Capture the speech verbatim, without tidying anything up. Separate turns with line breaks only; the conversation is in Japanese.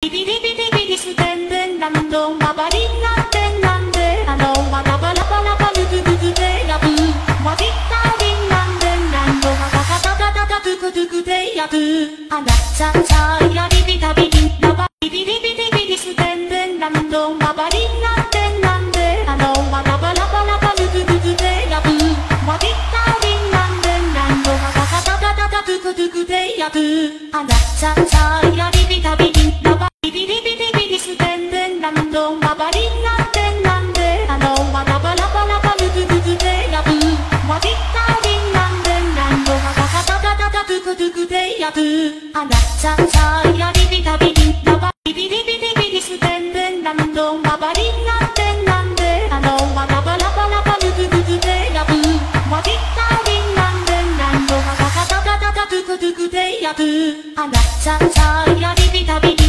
ビビリビリビリステンデンランドマバリンなんてなんであのわらばらばらばルグググでやぶわびったりんなんでんランドガガガガガガドゥクドゥクでやぶあらちゃちゃやりびたびりんラバビビリビリビリステンデンランドマバリンなんてなんであのわらばらばらばルグググでやぶわびったりんなんでんランドガガガガガガドゥクドゥクでやぶあらちゃちゃやりびたびりんラバビビリビリビリステンデンランドマバリンなんてなんであのわらばらばらばルグググでやぶわびったりんなんでんランドガガガガガガドゥクドゥクでやぶあらちゃちゃやりびたびりんラバビビリビリビリステンデンランドマバリンなんてなんであのわらばらばらばルグググでやぶわびったりんなんでんランドガガガガガガドゥクドゥクでやぶあらちゃちゃやりびたびり